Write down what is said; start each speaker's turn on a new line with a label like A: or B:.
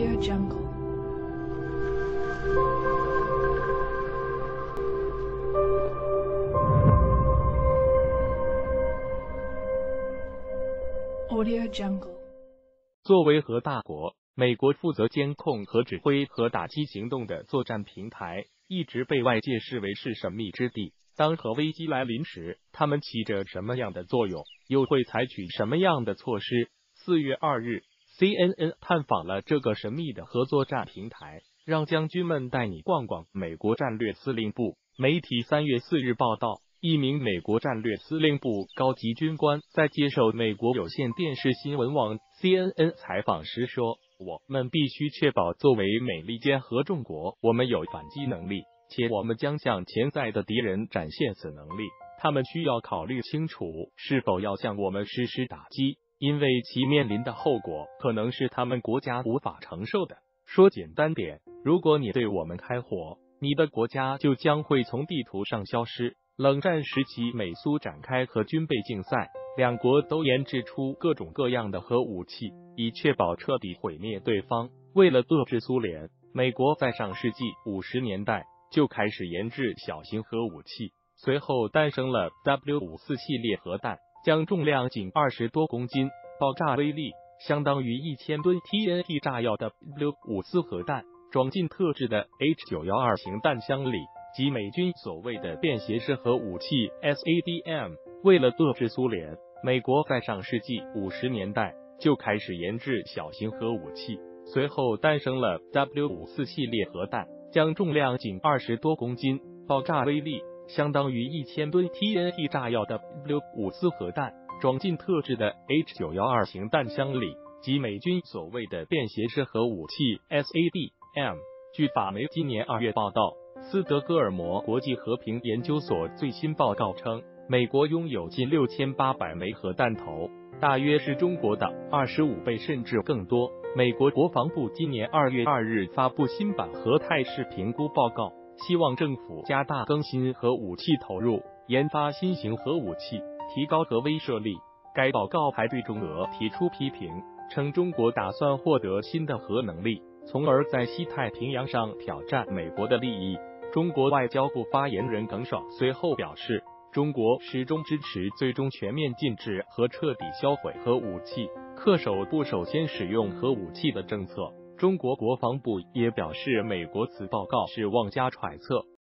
A: Jungle。Audio Jungle。
B: 作为核大国，美国负责监控和指挥核打击行动的作战平台，一直被外界视为是神秘之地。当核危机来临时，他们起着什么样的作用，又会采取什么样的措施？4月2日 ，CNN 探访了这个神秘的核作战平台，让将军们带你逛逛美国战略司令部。媒体3月4日报道，一名美国战略司令部高级军官在接受美国有线电视新闻网 CNN 采访时说：“我们必须确保作为美利坚合众国，我们有反击能力。”且我们将向潜在的敌人展现此能力，他们需要考虑清楚是否要向我们实施打击，因为其面临的后果可能是他们国家无法承受的。说简单点，如果你对我们开火，你的国家就将会从地图上消失。冷战时期，美苏展开核军备竞赛，两国都研制出各种各样的核武器，以确保彻底毁灭对方。为了遏制苏联，美国在上世纪50年代就开始研制小型核武器，随后诞生了 W54 系列核弹，将重量仅20多公斤，爆炸威力相当于1000吨 TNT 炸药的 W54 核弹装进特制的 H912型弹箱里，即美军所谓的便携式核武器 SABM。为了遏制苏联，美国在上世纪50年代就开始研制小型核武器，随后诞生了 W54 系列核弹，将重量仅20多公斤，爆炸威力相当于1000吨 TNT 炸药的 W54 核弹装进特制的 H912型弹箱里，即美军所谓的便携式核武器 SABM。据法媒今年2月报道，斯德哥尔摩国际和平研究所最新报告称，美国拥有近6800枚核弹头，大约是中国的25倍甚至更多。美国国防部今年2月2日发布新版核态势评估报告，希望政府加大更新核武器投入，研发新型核武器，提高核威慑力。该报告还对中俄提出批评，称中国打算获得新的核能力，从而在西太平洋上挑战美国的利益。中国外交部发言人耿爽随后表示，中国始终支持最终全面禁止和彻底销毁核武器，恪守不首先使用核武器的政策。中国国防部也表示，美国此报告是妄加揣测。